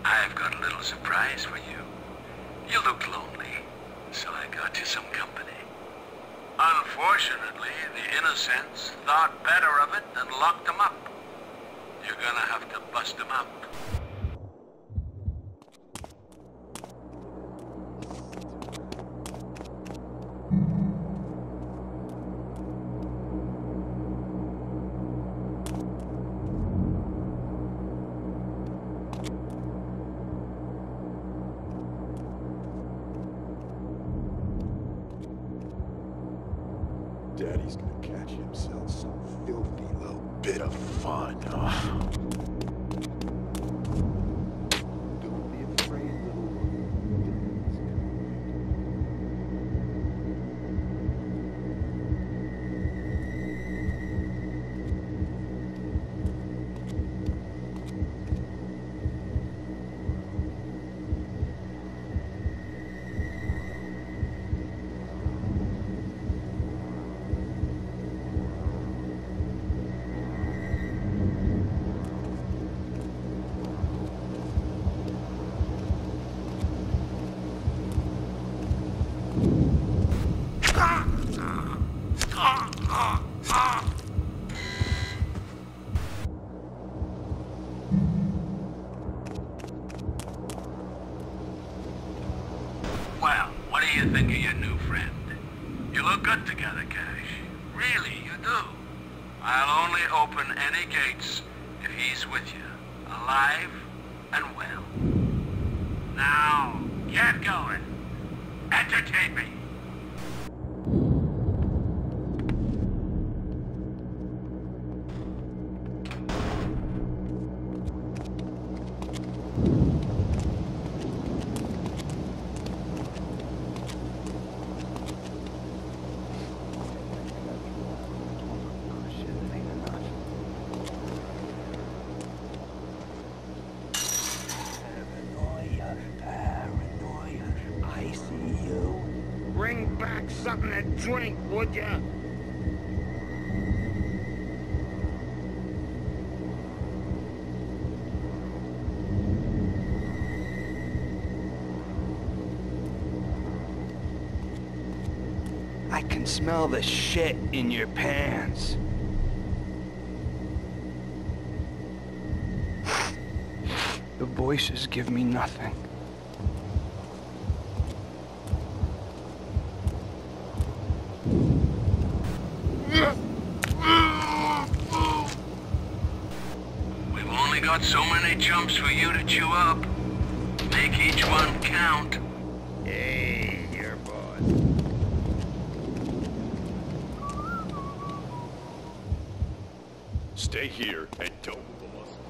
I've got a little surprise for you. You looked lonely, so I got you some company. Unfortunately, the innocents thought better of it and locked them up. You're gonna have to bust them up. Daddy's gonna catch himself some filthy little bit of fun. Oh. Don't be afraid, little one. Daddy's Well, what do you think of your new friend? You look good together, Cash. Really, you do. I'll only open any gates if he's with you, alive and well. Now, get going. Entertain me. Bring back something to drink, would ya? I can smell the shit in your pants. The voices give me nothing. We've only got so many jumps for you to chew up. Make each one count. Hey, here, boy. Stay here and don't move a muscle.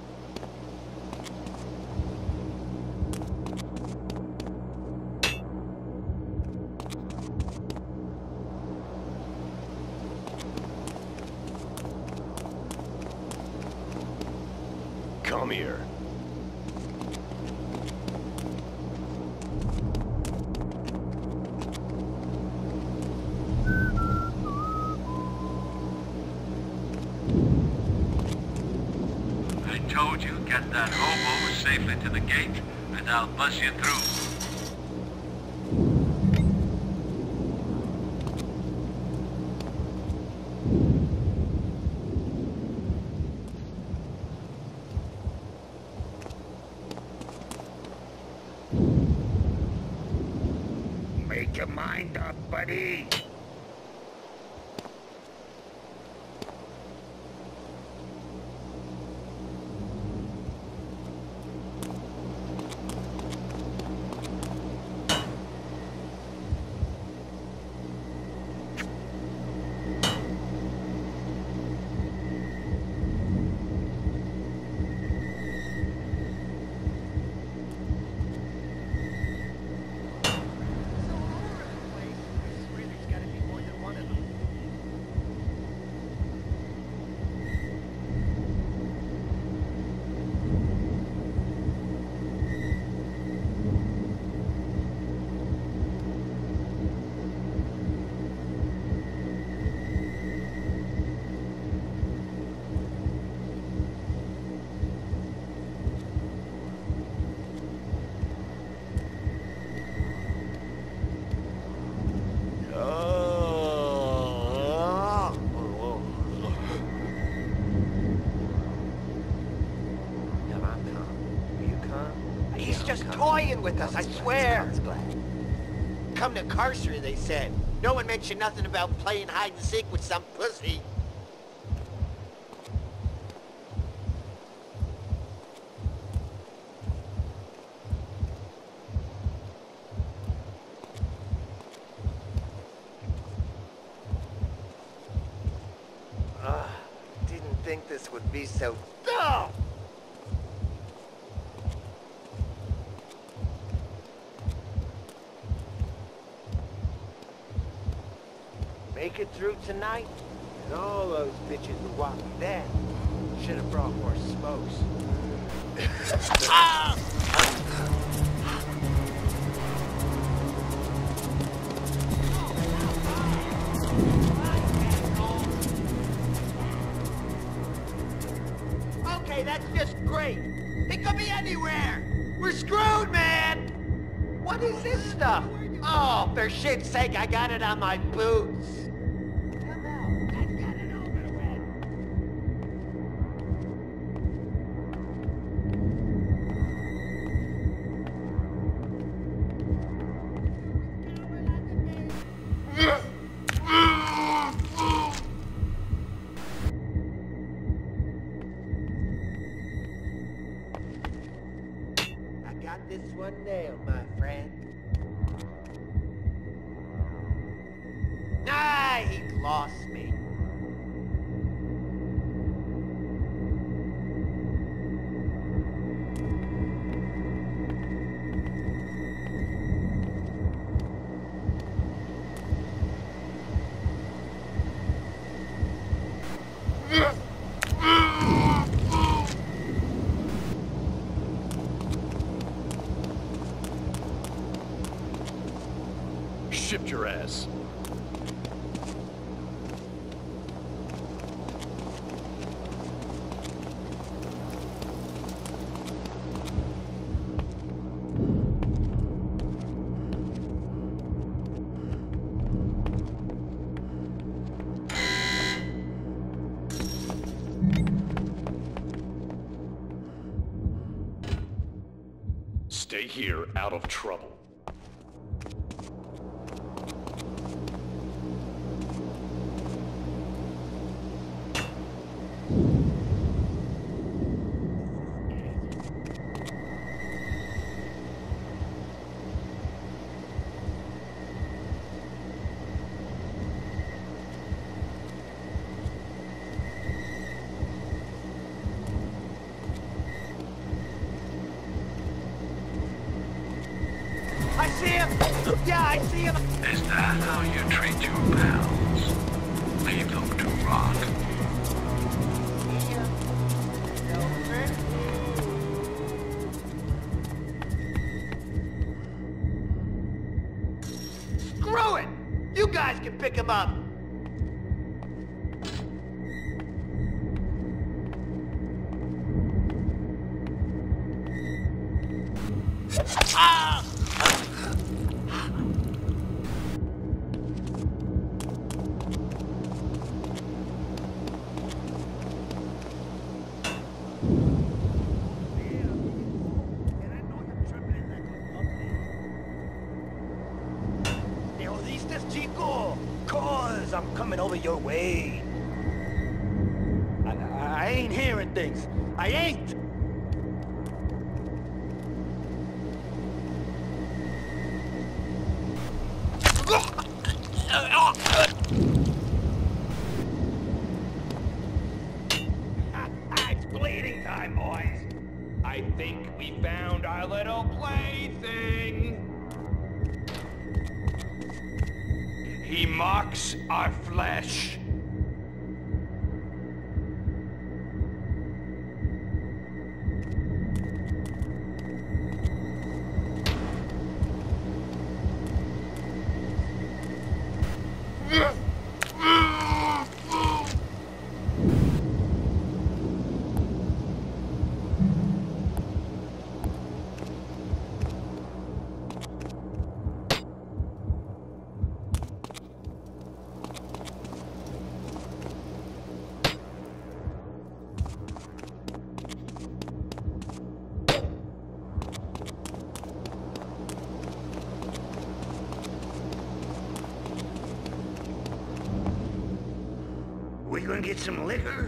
Come here. I told you, get that hobo safely to the gate, and I'll buzz you through. Make your mind up, buddy. just toying with us, I swear. Come to Carcer, they said. No one mentioned nothing about playing hide and seek with some pussy. Didn't think this would be so dumb. Make it through tonight, and all those bitches would want me then. Should have brought more smokes. Okay, that's just great. It could be anywhere. We're screwed, man. What is this stuff? Oh, for shit's sake, I got it on my boots. Got this one nailed, my friend. Ah, he lost me. Shipped your ass. Stay here, out of trouble. I see him! Yeah, I see him! Is that how you treat your pals? Leave them to rot? Screw it! You guys can pick him up! Cause I'm coming over your way. I ain't hearing things. I ain't! It's bleeding time, boys. I think we found our little plaything. He mocks our flesh. get some liquor?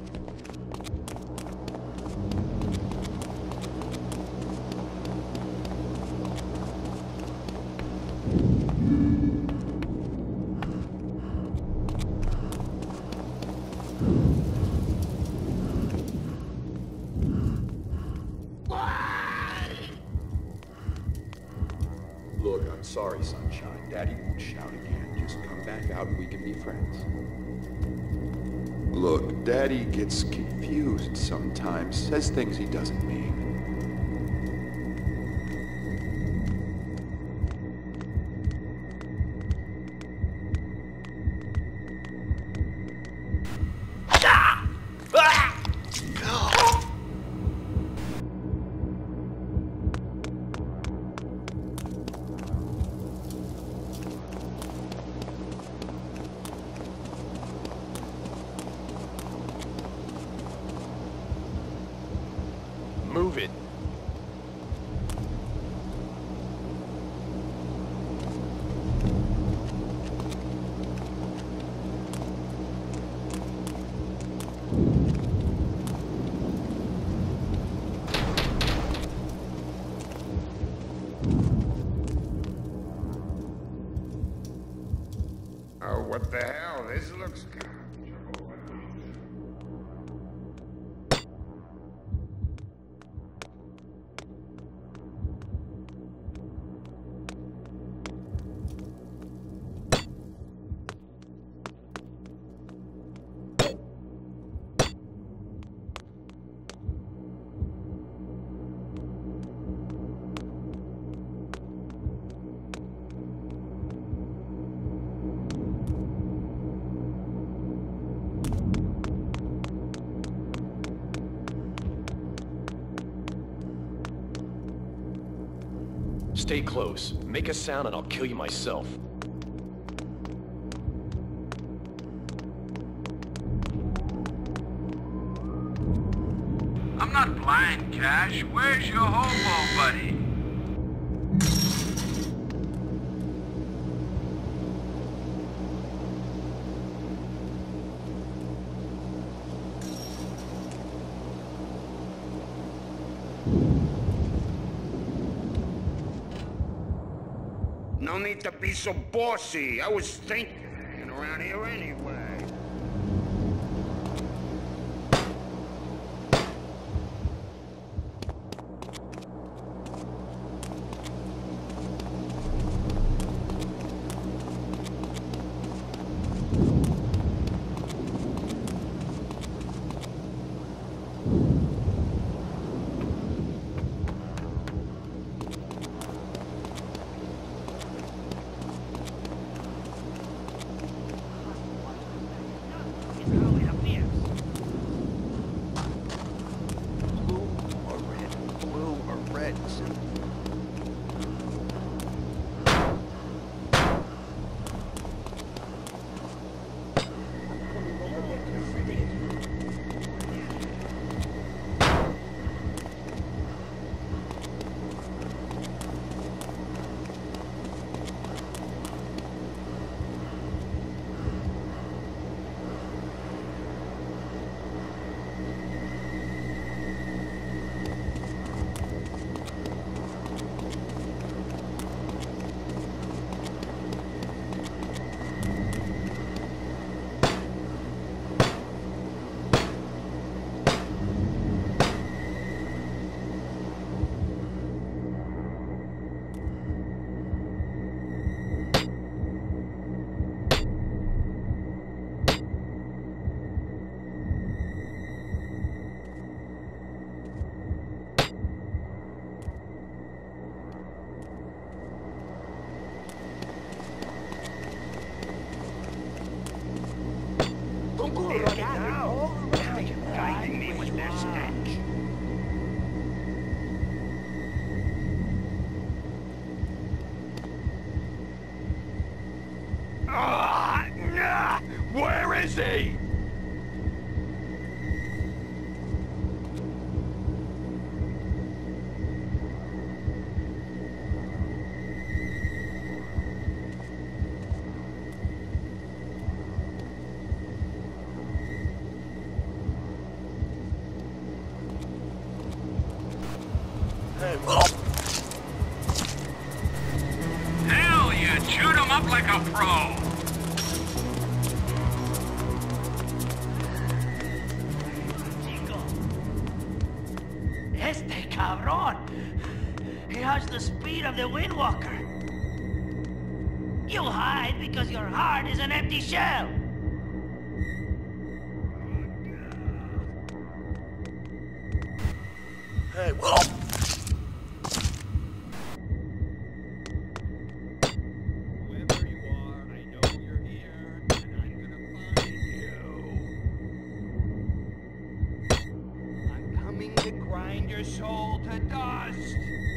Look, I'm sorry, Sunshine. Daddy won't shout again. Just come back out and we can be friends. Look, Daddy gets confused sometimes, says things he doesn't mean. Move it. Oh, what the hell? This looks good. Stay close. Make a sound and I'll kill you myself. I'm not blind, Cash. Where's your hobo buddy? No need to be so bossy. I was thinking around here anyway. Blue or red. Guiding me with their stench. Where is he? Hell, you chewed him up like a pro. Este cabrón! He has the speed of the Windwalker. You hide because your heart is an empty shell. Hey, whoa! Whoever you are, I know you're here, and I'm gonna find you. I'm coming to grind your soul to dust.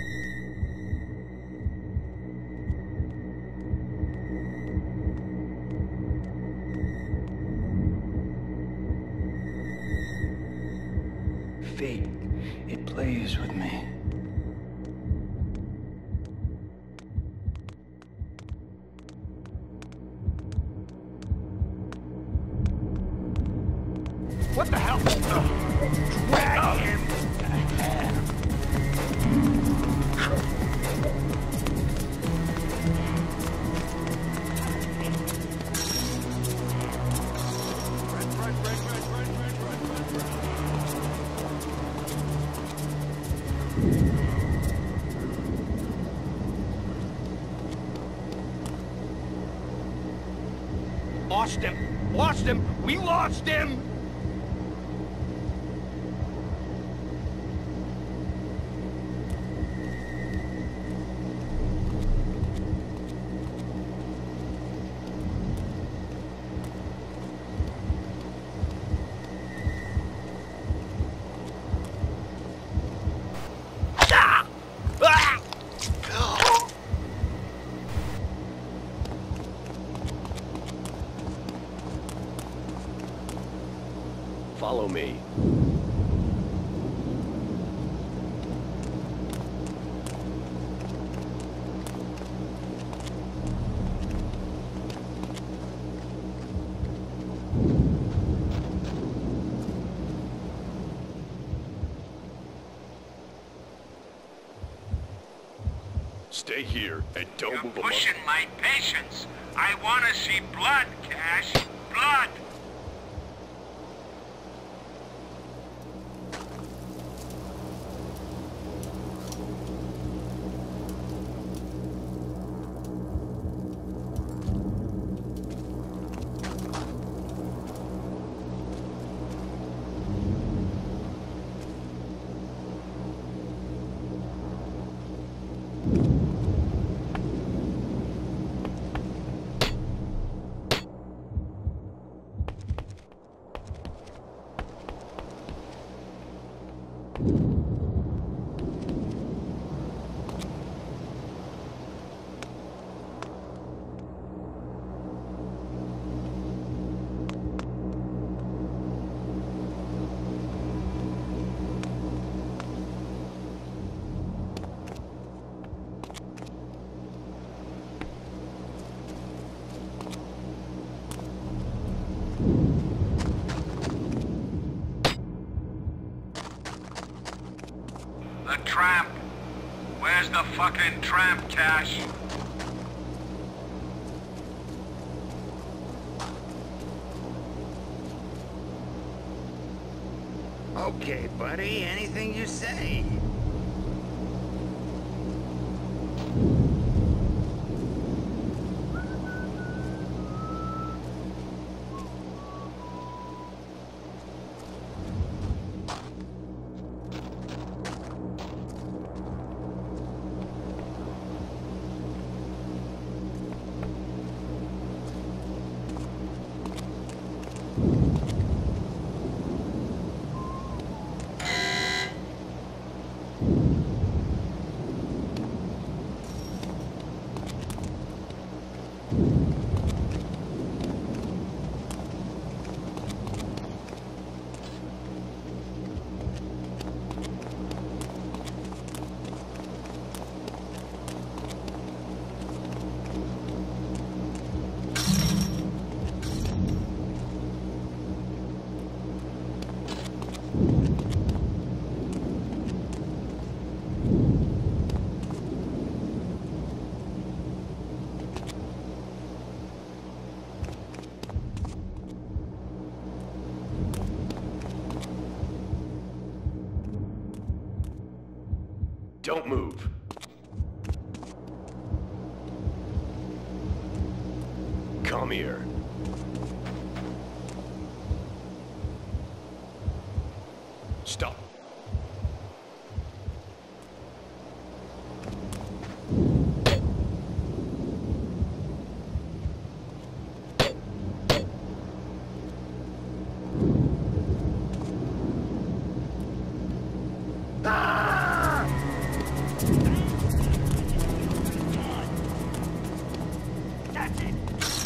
Fate, it plays with me. What the hell? Drag him! Lost him! Lost him! We lost him! Follow me. Stay here and don't You're move a pushing my patience. I want to see blood, Cash. Blood! The tramp. Where's the fucking tramp, Cash? Okay, buddy, anything you say. Don't move. Come here. Stop. That's it.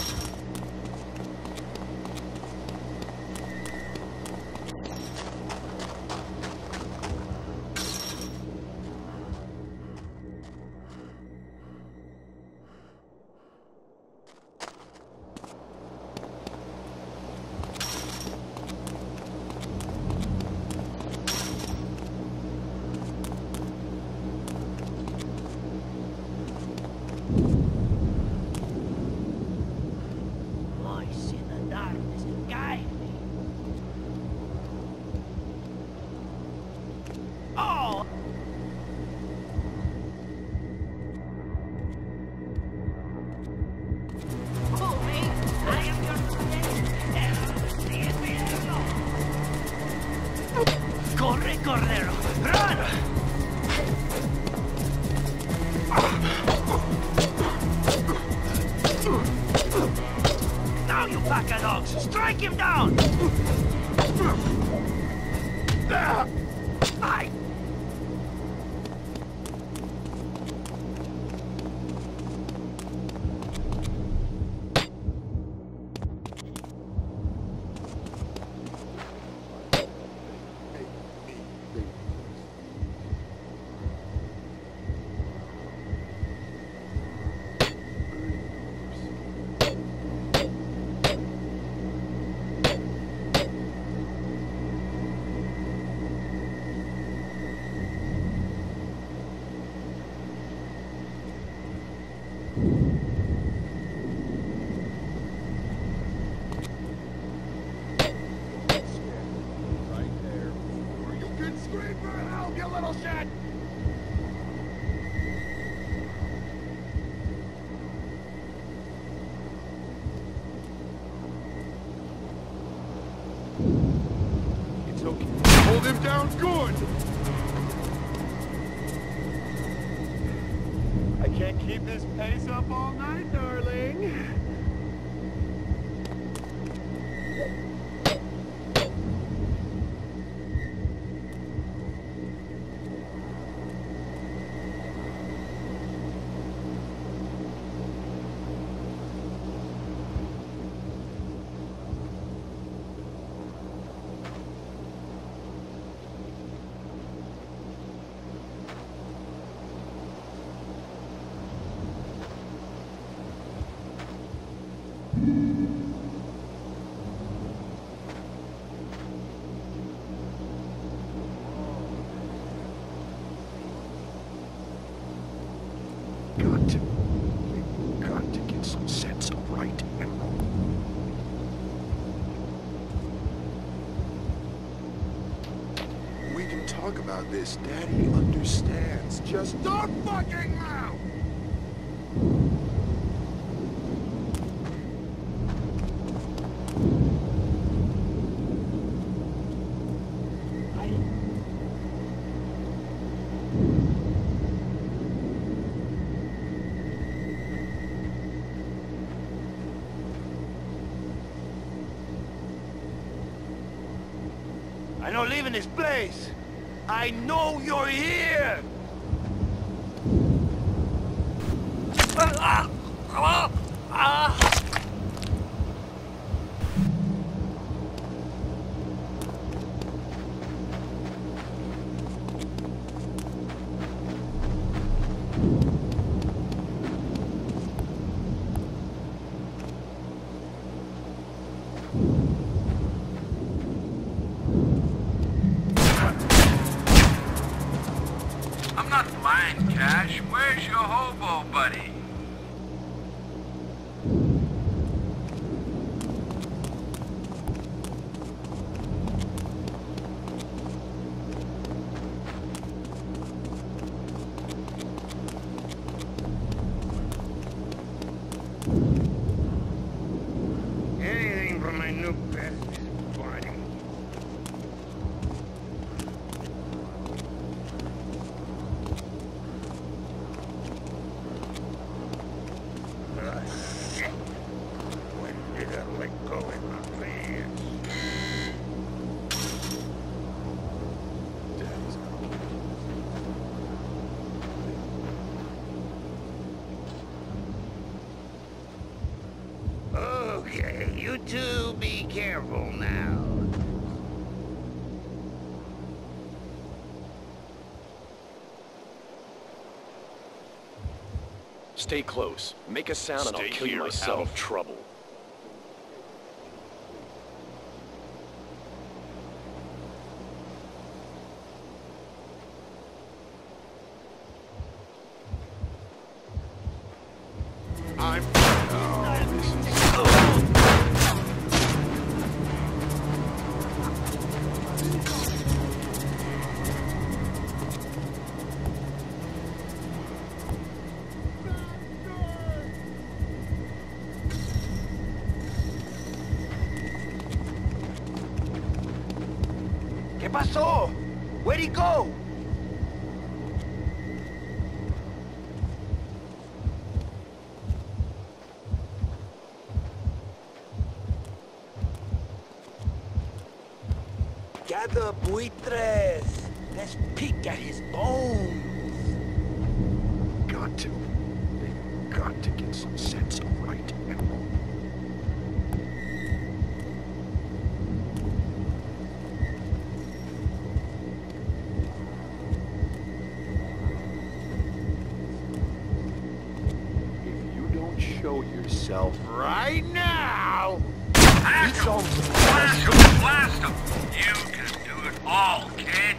Voice in the darkness, guide me. Oh! Moving! I am your friend. El infierno. Corre, Cordero! Run! Now, you pack of dogs! Strike him down! I... It's okay. Hold him down good! I can't keep this pace up all night, darling. We've got to get some sense of right and wrong. We can talk about this. Daddy understands. Just don't fucking mouth! I know leaving this place. I know you're here. I'm not blind, Cash. Where's your hobo buddy? two be careful now. Stay close. Make a sound and I'll kill you myself. Out of trouble. ¿Qué pasó? Where'd he go? Gather buitres. Let's peek at his bones. Got to. They've got to get some sense of right and wrong. If you don't show yourself right now, Blast him! You can do it all, kid!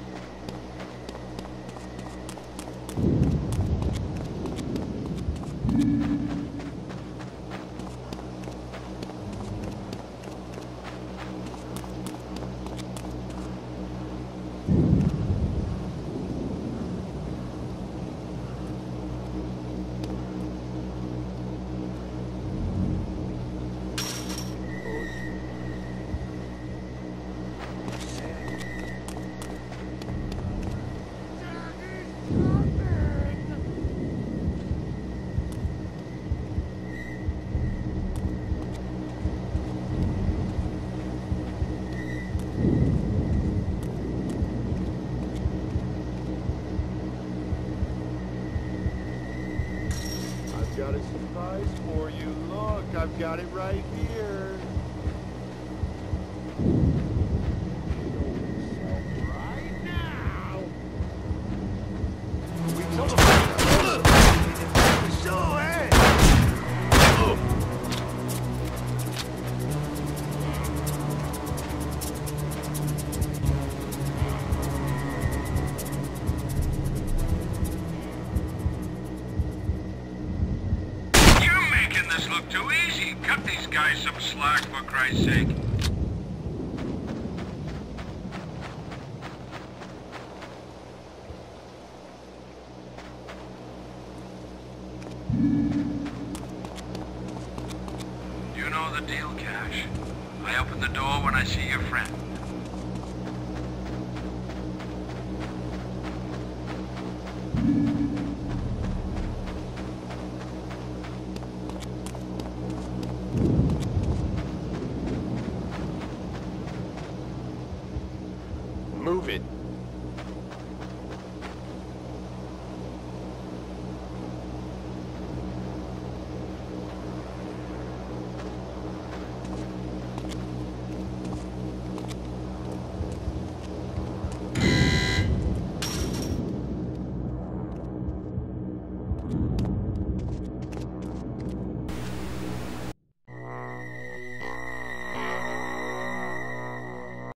got a surprise for you. Look, I've got it right here. Right now. We told him. So, hey. This look too easy. Cut these guys some slack, for Christ's sake. You know the deal, Cash. I open the door when I see your friend.